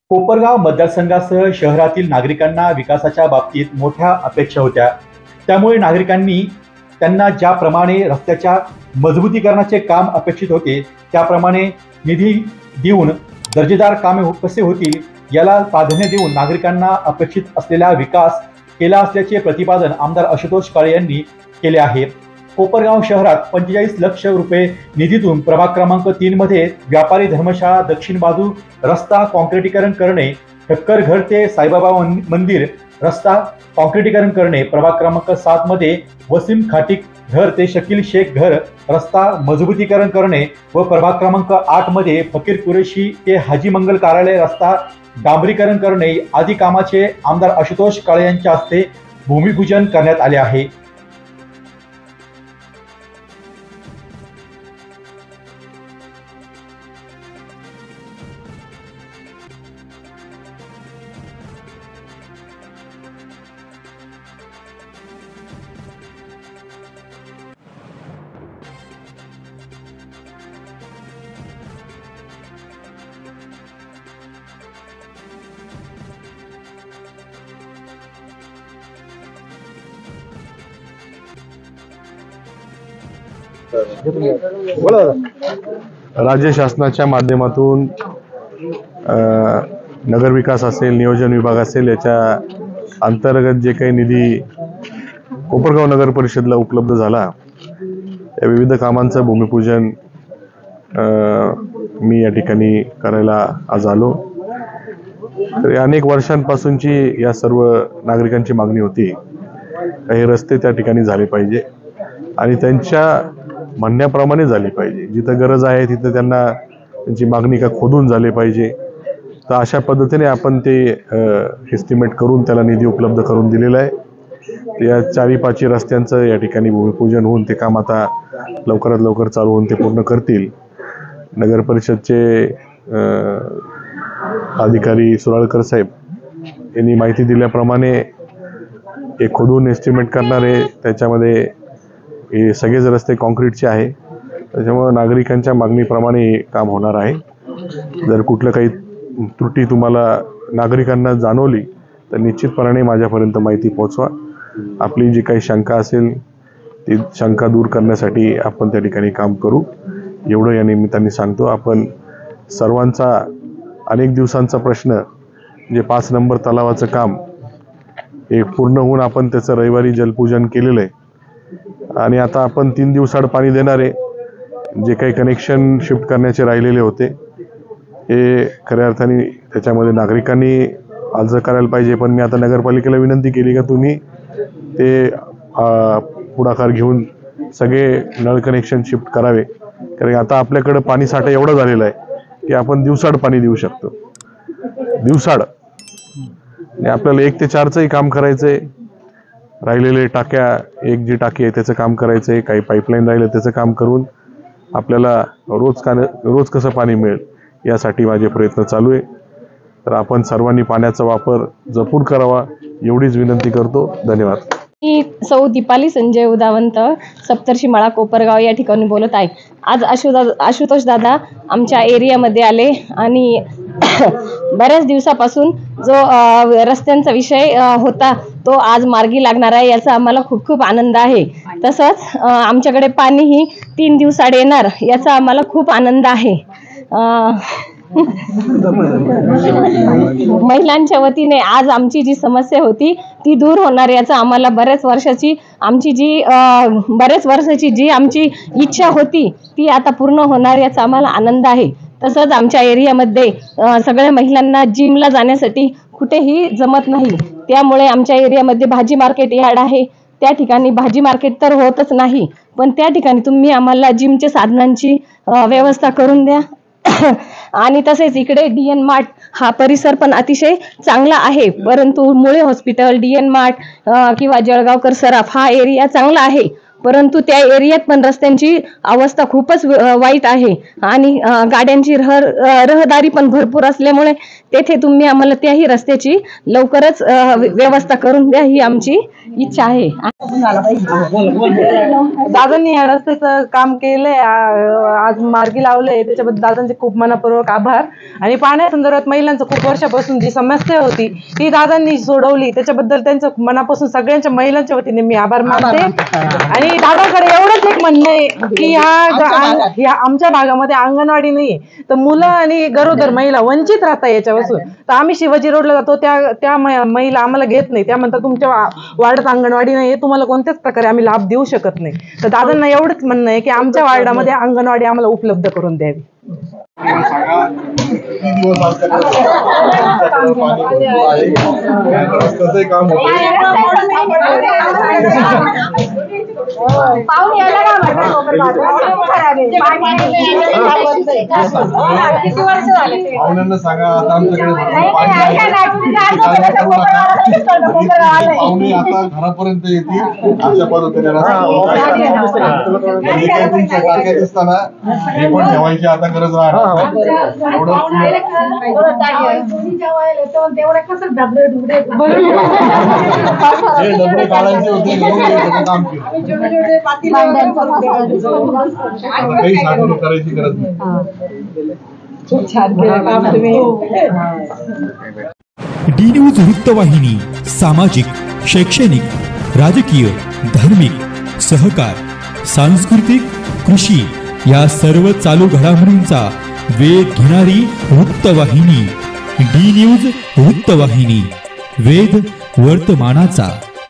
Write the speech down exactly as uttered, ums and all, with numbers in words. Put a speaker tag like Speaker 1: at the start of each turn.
Speaker 1: कोपरगाव मतदारसंघासह शहरातील नागरिकांना विकासाच्या बाबतीत मोठ्या अपेक्षा होत्या। त्यामुळे नागरिकांनी त्यांना ज्याप्रमाणे रस्त्याच्या मजबूतीकरणाचे काम अपेक्षित होते त्याप्रमाणे निधी देऊन दर्जेदार कामे कसे होतील याला प्राधान्य देऊन नागरिकांना अपेक्षित असलेला विकास केला असल्याचे प्रतिपादन आमदार आशुतोष काळे यांनी केले आहे। कोपरगाव शहरात पंचेचाळीस लक्ष रुपये निधीतून प्रभाग क्रमांक तीन मध्ये व्यापारी धर्मशाळा दक्षिण बाजू रस्ता कॉन्क्रिटीकरण करणे, ठक्कर घर ते साईबाबा मंदिर रस्ता कॉन्क्रिटीकरण करणे, प्रभाग क्रमांक सात मध्ये वसीम खाटिक घर ते शकील शेख घर रस्ता मजबूतीकरण करणे व प्रभाग क्रमांक आठ मध्ये फकीर कुरेशी ते हाजी मंगल कार्यालय रस्ता डांबरीकरण करणे आदी कामाचे आमदार आशुतोष काळे यांच्या हस्ते भूमिपूजन करण्यात आले आहे।
Speaker 2: राज्य शासनाच्या माध्यमातून नगर विकास असेल, नियोजन विभाग असेल, याच्या अंतर्गत जे काही निधी कोपरगाव नगर परिषदला उपलब्ध झाला या विविध कामांचं भूमिपूजन मी या ठिकाणी करायला आज आलो। तर अनेक वर्षांपासूनची या सर्व नागरिकांची मागणी होती, काही रस्ते त्या ठिकाणी झाले पाहिजे आणि त्यांच्या म्हणण्याप्रमाणे झाली पाहिजे। जिथं गरज आहे तिथं त्यांना त्यांची मागणी का खोदून झाली पाहिजे। तर अशा पद्धतीने आपण ते एस्टिमेट करून त्याला निधी उपलब्ध करून दिलेला आहे। या चारी पाची रस्त्यांचं या ठिकाणी भूमिपूजन होऊन ते काम आता लवकरात लवकर चालू होऊन ते पूर्ण करतील। नगर परिषदचे अधिकारी सुराळकर साहेब यांनी माहिती दिल्याप्रमाणे एक खोदून एस्टिमेट करणारे, त्याच्यामध्ये हे सगळेच रस्ते कॉन्क्रीटचे आहे, त्याच्यामुळे नागरिकांच्या मागणीप्रमाणे काम होणार आहे। जर कुठलं काही त्रुटी तुम्हाला नागरिकांना जाणवली तर निश्चितपणे माझ्यापर्यंत माहिती पोहोचवा। आपली जी काही शंका असेल ती शंका दूर करण्यासाठी आपण त्या ठिकाणी काम करू, एवढं या निमित्ताने सांगतो। आपण सर्वांचा अनेक दिवसांचा प्रश्न जे पाच नंबर तलावाचं काम हे पूर्ण होऊन आपण त्याचं रविवारी जलपूजन केलेलं आहे आणि आता आपण तीन दिवसाआड पाणी देणारे जे काही कनेक्शन शिफ्ट करण्याचे राहिलेले होते हे खऱ्या अर्थाने त्याच्यामध्ये नागरिकांनी अर्ज करायला पाहिजे। पण मी आता नगरपालिकेला विनंती केली का तुम्ही ते पुढाकार घेऊन सगळे नळ कनेक्शन शिफ्ट करावे, कारण आता आपल्याकडे पाणी साठा एवढा झालेला आहे की आपण दिवसाआड पाणी देऊ शकतो, दिवसाआड। आणि आपल्याला एक ते चारचंही काम करायचं आहे, राहिलेले टाक्या एक जी टाकी आहे त्याचं काम करायचं आहे, काही पाईपलाईन राहिलं त्याचं काम करून आपल्याला रोज का रोज कसं पाणी मिळेल यासाठी माझे प्रयत्न चालू आहे। तर आपण सर्वांनी पाण्याचा वापर जपून करावा एवढीच विनंती करतो। धन्यवाद।
Speaker 3: मी सौ दीपाली संजय उदावंत, सप्तर्षी माळा कोपरगाव या ठिकाणी बोलत आहे। आज आशुदा आशुतोष दादा आमच्या एरियामध्ये आले आणि बऱ्याच दिवसापासून जो रस्त्यांचा विषय होता तो आज मार्गी लागणार आहे याचा आम्हाला खूप खूप आनंद आहे। तसंच आमच्याकडे पाणीही तीन दिवसाआड येणार याचा आम्हाला खूप आनंद आहे। महिलांच्या वतीने आज आमची जी समस्या होती ती दूर होणार याचा आम्हाला बऱ्याच वर्षाची आमची जी बऱ्याच वर्षाची जी आमची इच्छा होती ती आता पूर्ण होणार याचा आम्हाला आनंद आहे। तसंच आमच्या एरियामध्ये सगळ्या महिलांना जिमला जाण्यासाठी कुठेही जमत नाही, त्यामुळे आमच्या एरियामध्ये भाजी मार्केट यार्ड आहे, त्या ठिकाणी भाजी मार्केट तर होतच नाही, पण त्या ठिकाणी तुम्ही आम्हाला जिमचे साधनांची व्यवस्था करून द्या। आणि तसेच इकडे डी एन मार्ट हा परिसर पण अतिशय चांगला आहे, परंतु मुळे हॉस्पिटल, डी एन मार्ट किंवा जळगावकर सराफ हा एरिया चांगला आहे, परंतु त्या एरियात पण रस्त्यांची अवस्था खूपच वाईट आहे आणि गाड्यांची रह रहदारी पण भरपूर असल्यामुळे तेथे तुम्ही आम्हाला त्याही रस्त्याची लवकरच अ, व्यवस्था करून द्या, ही आमची इच्छा आहे.
Speaker 4: दादांनी या रस्त्याचं काम केलंय, आ- आज मार्गी लावलंय, त्याच्याबद्दल दादांचे खूप मनपूर्वक आभार. आणि पाण्यासंदर्भात महिलांचं खूप वर्षापासून जी समस्या होती ती दादांनी सोडवली, त्याच्याबद्दल त्यांचं मनापासून सगळ्यांच्या महिलांच्या वतीने मी आभार मानते. आणि दादाकडे एवढंच एक म्हणणं आहे की ह्या ह्या आमच्या भागामध्ये अंगणवाडी नाहीये, तर मुलं आणि गरोदर महिला वंचित राहतात याच्यापासून. तर आम्ही शिवाजी रोडला जातो, त्या त्या म- महिला आम्हाला घेत नाही, त्या म्हणतात तुमच्या वा- वार्डात अंगणवाडी नाहीये, तुम्हाला कोणत्याच प्रकारे आम्ही लाभ देऊ शकत नाही. तर दादांना एवढंच म्हणणं आहे की आमच्या वार्डामध्ये अंगणवाडी आम्हाला उपलब्ध करून द्यावी.
Speaker 5: पाहुण्यांना सांगा आता आमच्याकडे पाहुणे आता घरापर्यंत येतील अशा पद्धतीने तुमच्या टाक्या दिसताना हे पण ठेवायची आता गरज राहणार. हे डबडे काढायचे होते काम केलं, काही साठवणूक करायची गरज नाही.
Speaker 6: डी न्यूज वृत्तवाहिनी सामाजिक, शैक्षणिक, राजकीय, धार्मिक, सहकार, सांस्कृतिक, कृषी या सर्व चालू घडामोडींचा वेध घेणारी वृत्तवाहिनी. डी न्यूज वृत्तवाहिनी, वेध वर्तमानाचा.